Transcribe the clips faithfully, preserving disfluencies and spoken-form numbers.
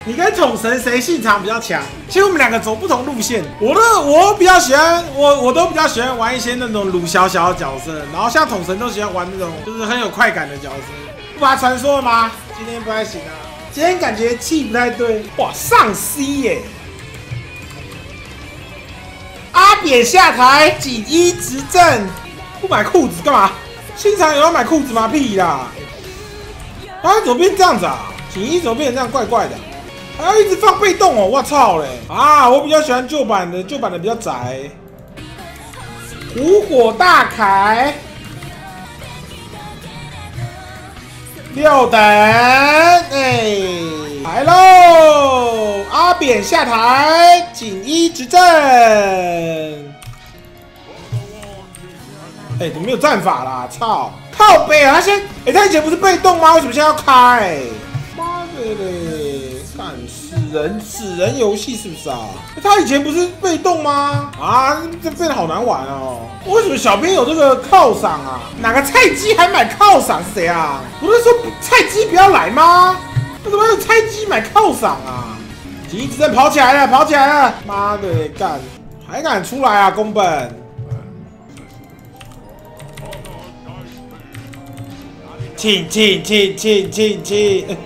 你跟统神谁信长比较强？其实我们两个走不同路线。我的我比较喜欢我我都比较喜欢玩一些那种鲁小小的角色，然后像统神都喜欢玩那种就是很有快感的角色。不把传说了吗？今天不太行啊，今天感觉气不太对。哇，上 C 耶！阿扁下台，锦衣执政，不买裤子干嘛？信长有要买裤子吗？屁啦！啊，怎么变这样子啊？锦衣怎么变成这样怪怪的？还要一直放被动哦！我操嘞！啊，我比较喜欢旧版的，旧版的比较窄。虎火大凯，六等，哎，来喽！阿扁下台，锦衣执政。哎，怎么没有战法啦？操！靠北啊！他现在，哎，他以前不是被动吗？为什么现在要开？妈的嘞！干死人死人游戏是不是啊？他以前不是被动吗？啊，这变得好难玩哦！为什么小编有这个犒赏啊？哪个菜鸡还买犒赏是谁啊？不是说菜鸡不要来吗？为什么有菜鸡买犒赏啊？锦衣执政跑起来了，跑起来了！妈的嘞，干还敢出来啊，宫本！请请请请请请！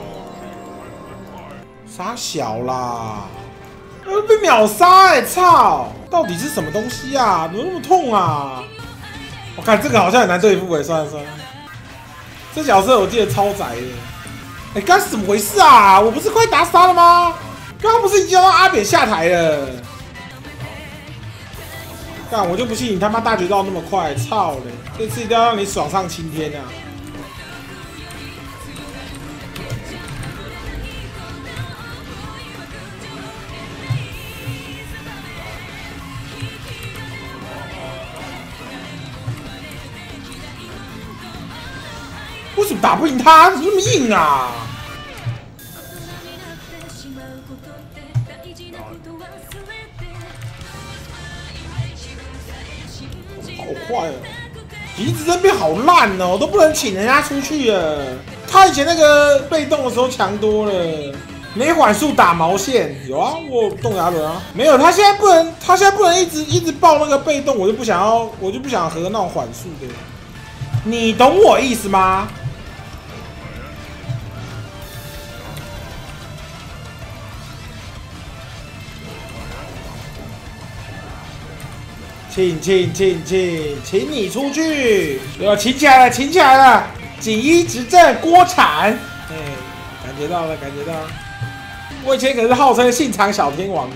傻小啦！呃，被秒杀哎、欸！操！到底是什么东西啊？怎么那么痛啊？我看这个好像很难对付哎、欸，算了算了。这角色我记得超宅的。哎、欸，刚是怎么回事啊？我不是快打杀了吗？刚刚不是已经要让阿扁下台了？干，我就不信你他妈大绝招那么快！操嘞！这次一定要让你爽上青天啊！为什么打不赢他？怎么那么硬啊？好坏哦！一直在变好烂哦，都不能请人家出去了。他以前那个被动的时候强多了，没缓速打毛线有啊，我有动牙轮啊，没有。他现在不能，他现在不能一直一直爆那个被动，我就不想要，我就不想和那种缓速的。你懂我意思吗？请请请请，请你出去！要请起来了，请起来了！锦衣执政锅铲，哎，感觉到了，感觉到了。我以前可是号称信长小天王的。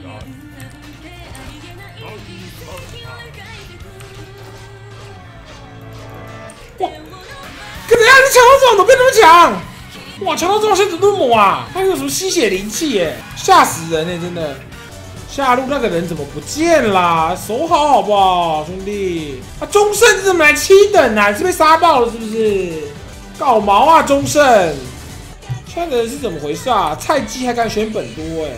哇！跟人家你抢到这种怎么变那么强？哇！抢到这种现在怎么那么猛啊？他有什么吸血灵气耶？吓死人哎，真的！下路那个人怎么不见啦？守好好不好，兄弟？啊，中胜怎么来七等啊？是被杀爆了是不是？搞毛啊，中胜！现在的人是怎么回事啊？菜鸡还敢选本多哎、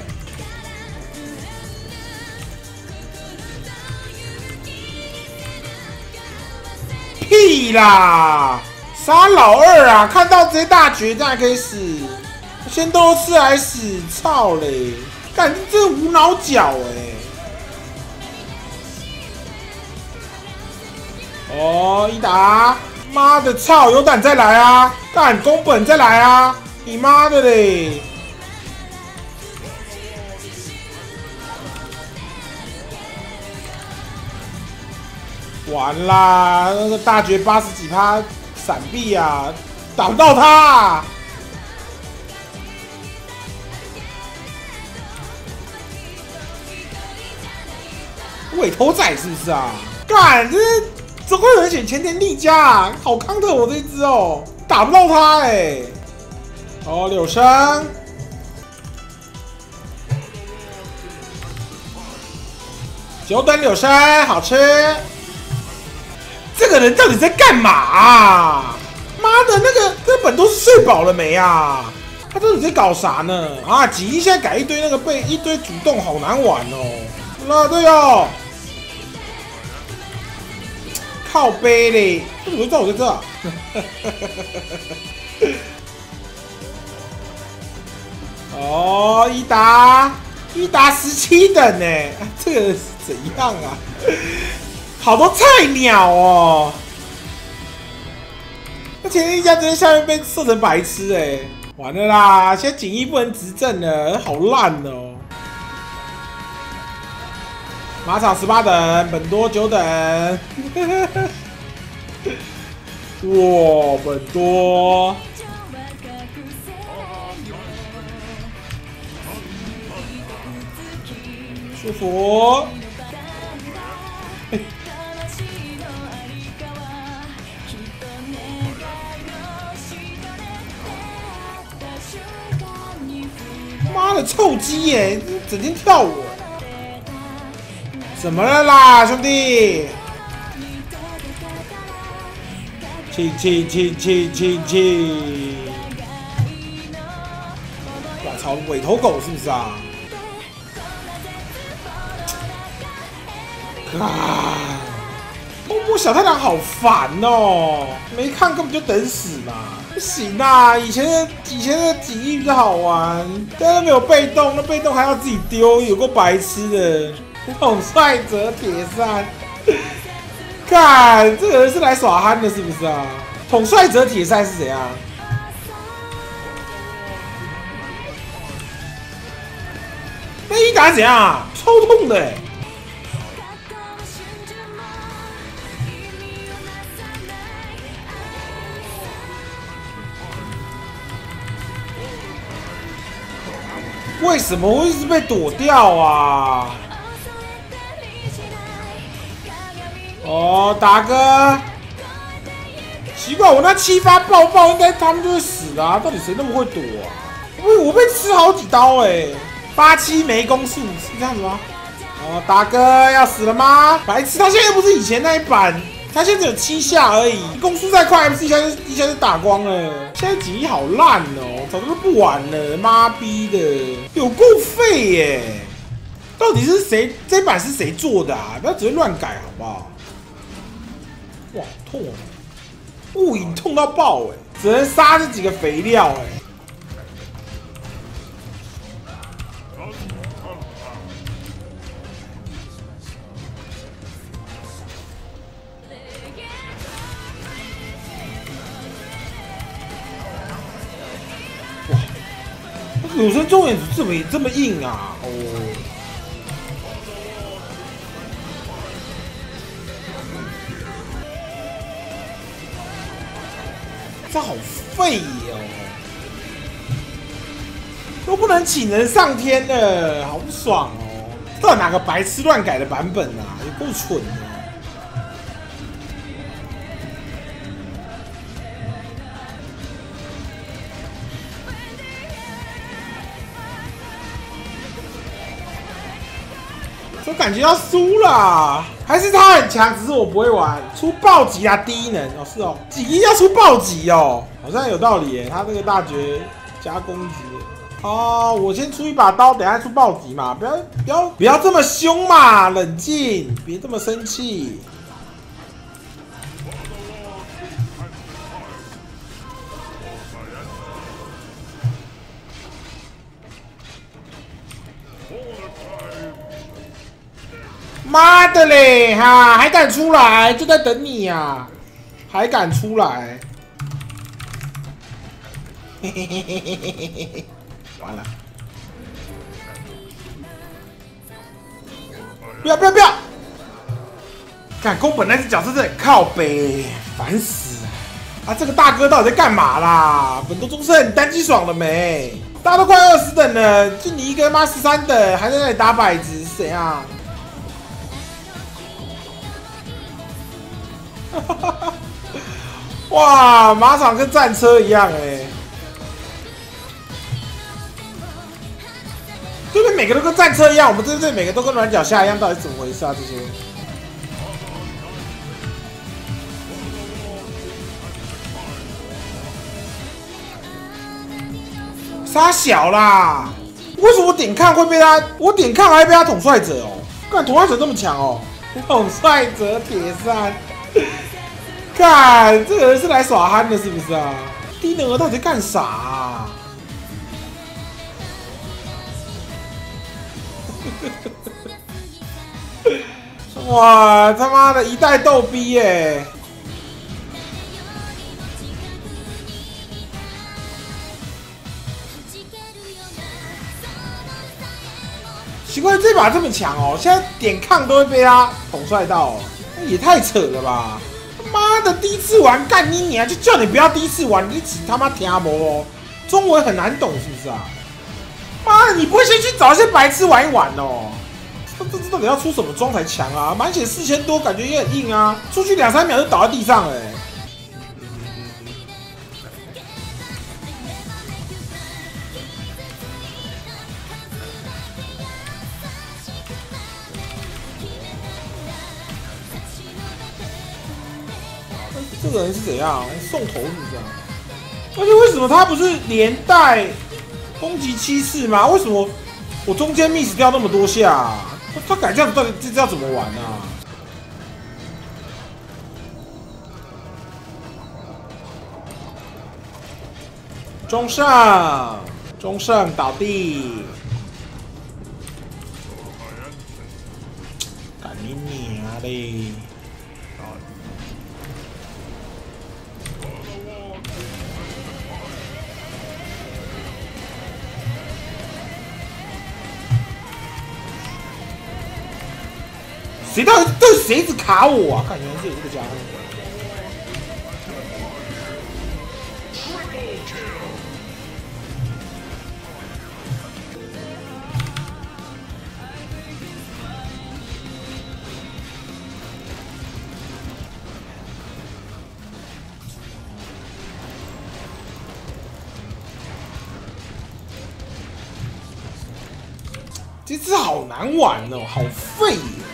欸？屁啦！杀老二啊！看到直接大绝，这样还可以死？先斗士还死，操嘞！干，这无脑角哎！哦，一打，妈的操，有胆再来啊！干，宫本再来啊！你妈的嘞！完啦，那个大绝八十几趴闪避啊，打不到他、啊。尾头仔是不是啊？干，这怎么会有人选前田利家啊？好康特我这一只哦，打不到他哎、欸。哦，柳生，久等柳生，好吃。这个人到底在干嘛啊？妈的，那个根本都是睡饱了没啊？他到底在搞啥呢？啊，锦衣现在改一堆那个被一堆主动，好难玩哦。啦对哦。靠背嘞，为什么会在我在这、啊？ 哦，伊达，伊达十七等呢，这个是怎样啊？好多菜鸟哦！那前面一家直接下面被射成白痴哎，完了啦！现在锦衣不能执政了，好烂哦！马场十八等，本多九等。哇，本多！舒服。欸妈的，臭鸡耶！整天跳舞。怎么了啦，兄弟？气气气气气气！我操，尾头狗是不是啊？啊！摸摸小太郎好烦哦，没看根本就等死嘛！不行啊，以前的以前的锦衣比较好玩，但是没有被动，那被动还要自己丢，有够白痴的。统帅者铁扇，看这个人是来耍憨的，是不是啊？统帅者铁扇是怎样？那一打怎样啊？超痛的欸！为什么会一直被躲掉啊？哦，达哥，奇怪，我那七发爆爆，应该他们就会死啦、啊。到底谁那么会躲啊？我我被吃好几刀哎、欸，八七没攻速是这样子吗？哦，达哥要死了吗？白痴，他现在又不是以前那一版，他现在只有七下而已，攻速再快 ，M C 一下就一下就打光了。现在锦衣好烂哦，早就不玩了，妈逼的，有够废耶！到底是谁？这版是谁做的啊？不要只会乱改好不好？哇，痛啊！雾影痛到爆哎、欸，只能杀这几个肥料哎、欸。哇，有生中眼怎么这么硬啊？哦。这好废哦，都不能请人上天了，好不爽哦！到底哪个白痴乱改的版本啊？也够蠢的。我感觉要输了，还是他很强，只是我不会玩。出暴击啊，低能哦，是哦，锦衣要出暴击哦，好像有道理耶。他这个大绝加攻击哦，我先出一把刀，等下出暴击嘛，不要不要不要这么凶嘛，冷静，别这么生气。妈的嘞，哈，还敢出来？就在等你呀、啊，还敢出来？嘿嘿嘿嘿嘿嘿嘿嘿，完了！不要不要不要！干宫本那只角色真的很靠北，烦死！啊，这个大哥到底在干嘛啦？本多忠胜单机爽了没？大家都快二十等了，就你一个妈十三等，还在那里打摆子，是怎样？哇，马场跟战车一样哎、欸！对面每个都跟战车一样，我们这边每个都跟软脚虾一样，到底怎么回事啊？这些杀小啦！为什么我点抗会被他？我点抗还被他统帅者哦？干统帅者这么强哦？统帅者铁扇。看，这个人是来耍憨的，是不是啊？低能儿到底在干啥、啊？ 哇，他妈的一代逗逼耶！奇怪，这把这么强哦，现在点抗都会被他捅帅到、哦，也太扯了吧！妈的，第一次玩干你娘，就叫你不要第一次玩，你只他妈听不哦，中文很难懂是不是啊？妈的，你不会先去找一些白痴玩一玩哦？这这这到底要出什么装才强啊？满血四千多，感觉也很硬啊，出去两三秒就倒在地上了、欸。这个人是怎样送头是这样？而且为什么他不是连带攻击七次吗？为什么我中间 miss 掉那么多下、啊？他改这样到底这要怎么玩啊？中胜，中胜倒地，干你娘嘞！谁到底对谁一直卡我啊？看原来是有这个家伙。这只好难玩哦，好废。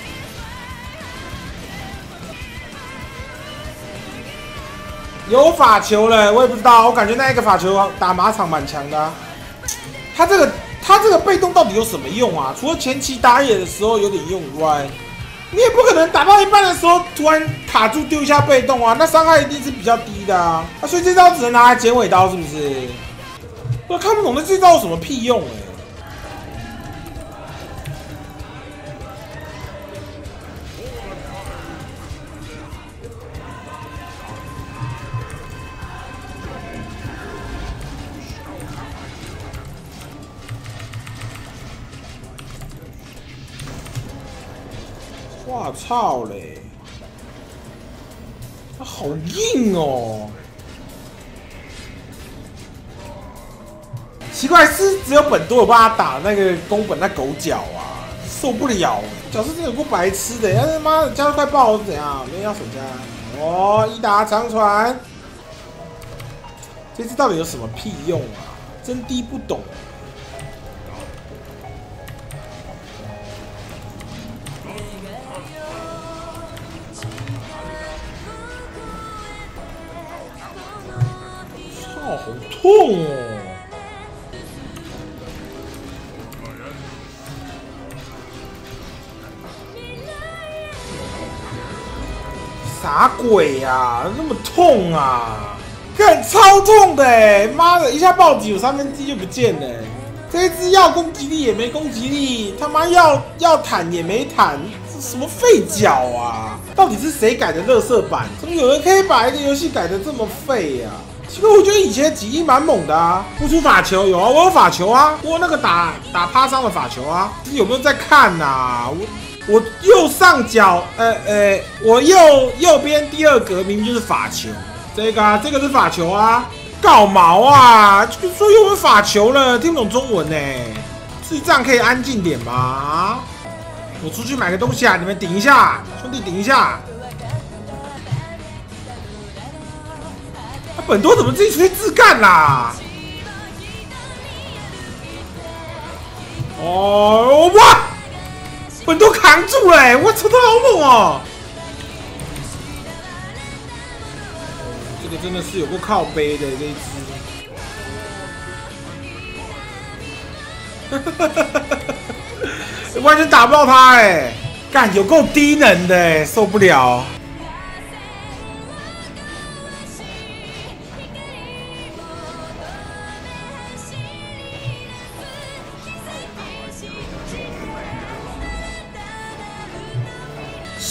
有法球了，我也不知道，我感觉那一个法球打马场蛮强的、啊。他这个他这个被动到底有什么用啊？除了前期打野的时候有点用以外，你也不可能打到一半的时候突然卡住丢一下被动啊，那伤害一定是比较低的啊。啊所以这招只能拿来剪尾刀，是不是？我看不懂这招有什么屁用哎、欸。哇操嘞！他好硬哦！奇怪，是只有本多有帮他打那个宫本那狗脚啊，受不了！角色真的有够白痴的，要他妈的加速快爆是怎样？没人要守家哦，一打长传，这次到底有什么屁用啊？真滴不懂。哦，好痛哦！啥鬼呀、啊？那么痛啊！看超痛的哎！妈的，一下暴击有三分之一就不见了。这一只要攻击力也没攻击力，他妈要要坦也没坦，这什么废脚啊！到底是谁改的垃圾版？怎么有人可以把一个游戏改得这么废呀、啊？奇怪，我觉得以前几亿蛮猛的啊！不出法球有啊，我有法球啊，我那个打打趴伤的法球啊，有没有在看呐、啊？我我右上角，呃呃，我右右边第二格明明就是法球，这个啊，这个是法球啊，搞毛啊！就说又有法球了，听不懂中文呢、欸，智障可以安静点吗？我出去买个东西啊，你们顶一下，兄弟顶一下。本多怎么自己出去自干啦？哦哇！本多扛住了、欸，我操，他好猛哦！这个真的是有够靠背的这一只，完全打不到他哎、欸！干有够低能的哎、欸，受不了。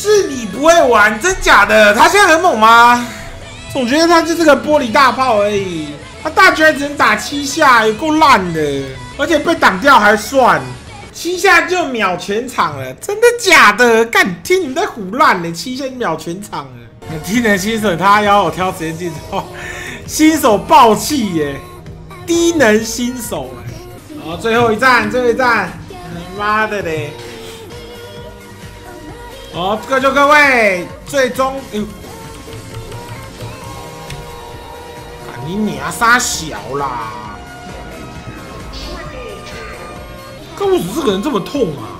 是你不会玩，真假的？他现在很猛吗？总觉得他就是个玻璃大炮而已。他大局只能打七下，有够烂的，而且被挡掉还算。七下就秒全场了，真的假的？干，听你们在胡乱呢，七下就秒全场了。低能新手他要我挑时间进哦，新手爆气耶，低能新手。好，最后一战，最后一战，妈的嘞！好，各就各位，最终，哎呦，啊你娘杀小啦！看为什么这个人这么痛啊？